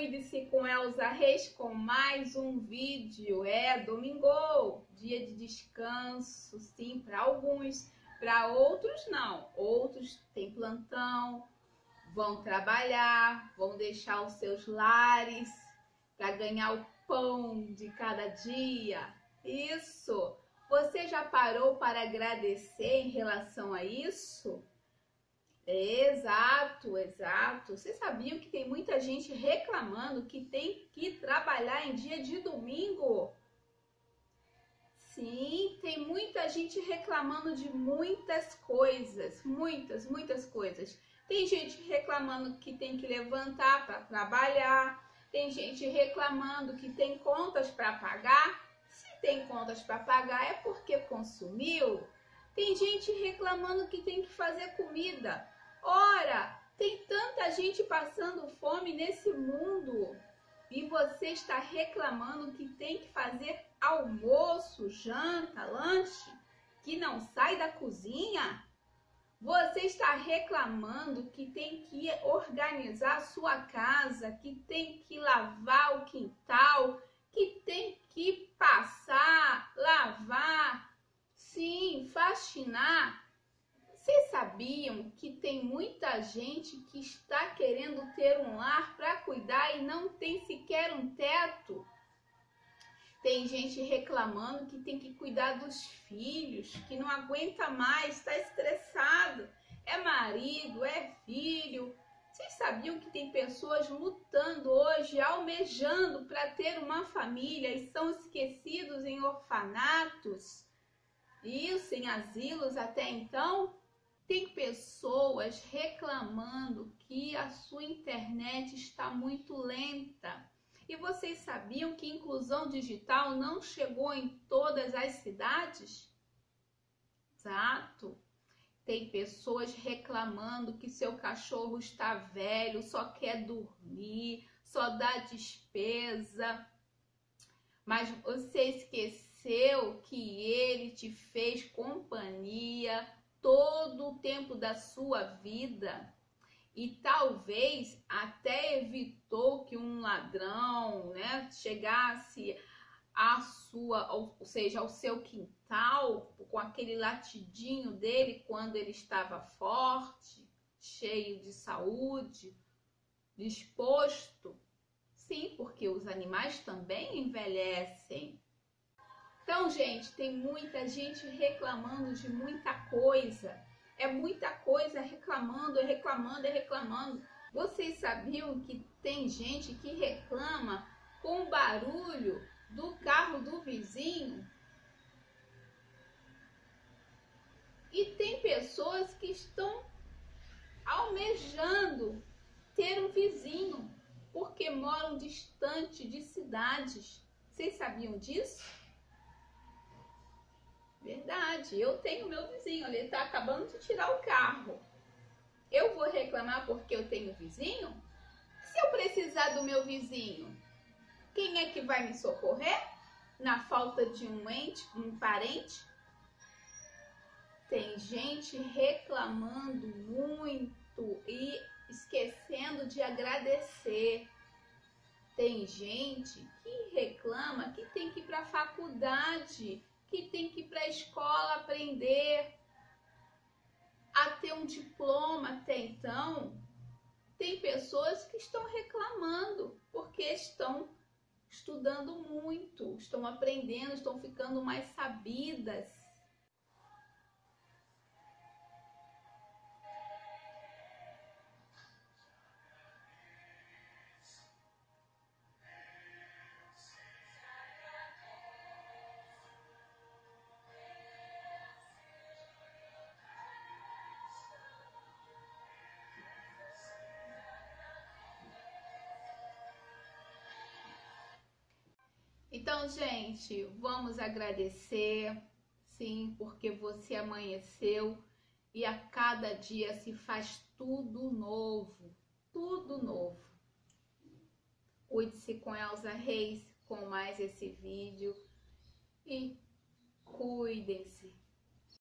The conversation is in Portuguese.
Cuide-se com Elza Reis com mais um vídeo. É domingo, dia de descanso, sim, para alguns, para outros não. Outros têm plantão, vão trabalhar, vão deixar os seus lares para ganhar o pão de cada dia. Isso! Você já parou para agradecer em relação a isso? Exato. Vocês sabiam que tem muita gente reclamando que tem que trabalhar em dia de domingo? Sim, tem muita gente reclamando de muitas coisas, muitas coisas. Tem gente reclamando que tem que levantar para trabalhar, tem gente reclamando que tem contas para pagar. Se tem contas para pagar é porque consumiu. Tem gente reclamando que tem que fazer comida. Ora, tem tanta gente passando fome nesse mundo e você está reclamando que tem que fazer almoço, janta, lanche, que não sai da cozinha? Você está reclamando que tem que organizar a sua casa, que tem que lavar o quintal, que tem que passar, lavar, sim, faxinar. Vocês sabiam que tem muita gente que está querendo ter um lar para cuidar e não tem sequer um teto? Tem gente reclamando que tem que cuidar dos filhos, que não aguenta mais, está estressado. É marido, é filho. Vocês sabiam que tem pessoas lutando hoje, almejando para ter uma família e são esquecidos em orfanatos? Isso, em asilos até então? Tem pessoas reclamando que a sua internet está muito lenta. E vocês sabiam que inclusão digital não chegou em todas as cidades? Exato. Tem pessoas reclamando que seu cachorro está velho, só quer dormir, só dá despesa. Mas você esqueceu que ele te fez companhia todo o tempo da sua vida e talvez até evitou que um ladrão, chegasse ou seja, ao seu quintal com aquele latidinho dele quando ele estava forte, cheio de saúde, disposto. Sim, porque os animais também envelhecem. Então, gente, tem muita gente reclamando de muita coisa. É muita coisa reclamando. Vocês sabiam que tem gente que reclama com o barulho do carro do vizinho? E tem pessoas que estão almejando ter um vizinho porque moram distante de cidades. Vocês sabiam disso? Verdade, eu tenho meu vizinho, ele está acabando de tirar o carro. Eu vou reclamar porque eu tenho vizinho? Se eu precisar do meu vizinho, quem é que vai me socorrer? Na falta de um parente? Tem gente reclamando muito e esquecendo de agradecer. Tem gente que reclama que tem que ir para a faculdade, que tem que ir para a escola aprender a ter um diploma até então. Tem pessoas que estão reclamando porque estão estudando muito, estão aprendendo, estão ficando mais sabidas. Então, gente, vamos agradecer, sim, porque você amanheceu e a cada dia se faz tudo novo, tudo novo. Cuide-se com Elza Reis com mais esse vídeo e cuidem-se.